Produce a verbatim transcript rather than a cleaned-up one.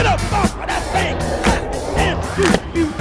up off of that thing. And shoot you